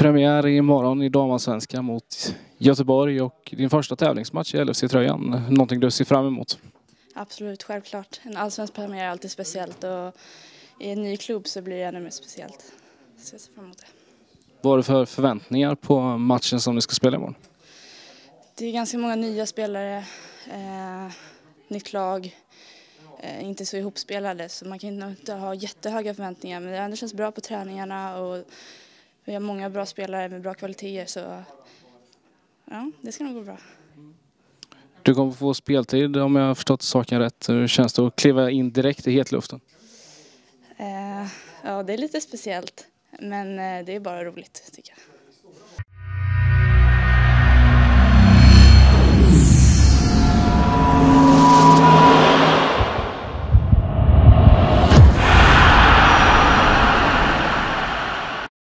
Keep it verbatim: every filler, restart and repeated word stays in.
premiär imorgon i damallsvenskan mot Göteborg och din första tävlingsmatch i L F C-tröjan. Någonting du ser fram emot? Absolut, självklart. En allsvensk premiär är alltid speciellt och i en ny klubb så blir det ännu mer speciellt. Så jag ser fram emot det. Vad har du för förväntningar på matchen som ni ska spela imorgon? Det är ganska många nya spelare, eh, nytt lag, eh, inte så ihopspelade så man kan inte ha jättehöga förväntningar, men det ändå känns bra på träningarna och vi har många bra spelare med bra kvaliteter så ja, det ska nog gå bra. Du kommer få speltid om jag har förstått saken rätt. Hur känns det att kliva in direkt i hetluften? Eh, ja, det är lite speciellt, men eh, det är bara roligt tycker jag.